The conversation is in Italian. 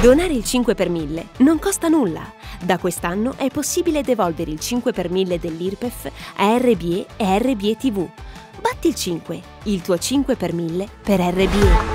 Donare il 5 per 1000 non costa nulla. Da quest'anno è possibile devolvere il 5 per 1000 dell'IRPEF a RBE e RBE TV. Batti il 5, il tuo 5 per 1000 per RBE.